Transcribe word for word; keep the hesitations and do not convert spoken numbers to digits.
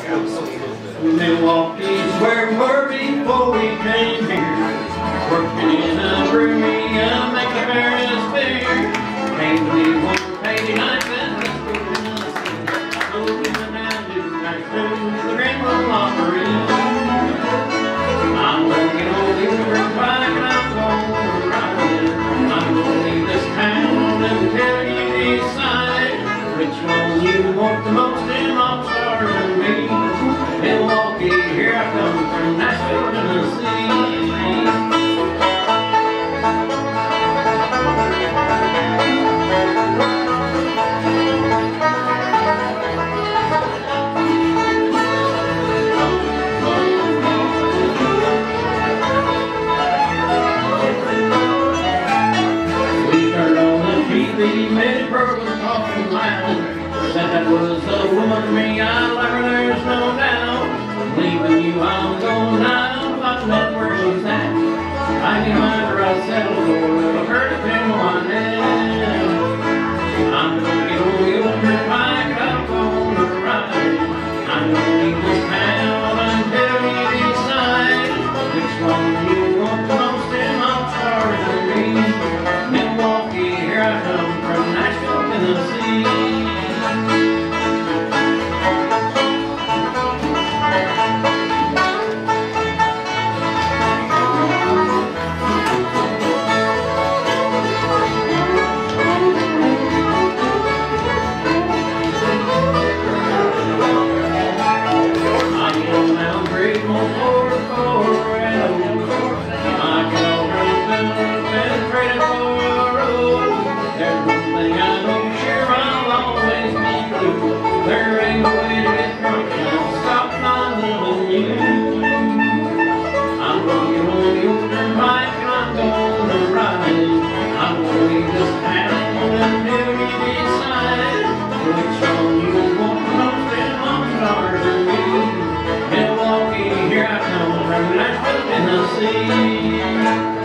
Milwaukee's where we were before we came here. Working in a brewery and make the fairest beer. Came to me one Friday night and let's go to the sea. So we went down to the Rainbow Opry. I'm gonna get old Edgewood back and I'm gonna ride it. I'm gonna leave this town and tell you decide which one you want the most in rock stars and me. Milwaukee, here I come from Nashville, Tennessee. We heard on the T V, Miss Pearl was talking loud. Said that was a woman to me, I love her, there's no doubt. Leaving you, I'm going now, finding out where she's at. I can find her, I'll settle for her to pin one end. I'm gonna get old Edgewood back and I'm gonna ride. I'm gonna leave this town until you decide which one you want the most in my stars and me. Milwaukee, here I come from Nashville, Tennessee. There ain't no way to get drunk and stop my loving you. I'm gonna get on the old dirt bike and I'm gonna ride. I'm gonna leave this town until you decide which one you want the most in my stars and me. Milwaukee, here I come from Nashville, Tennessee.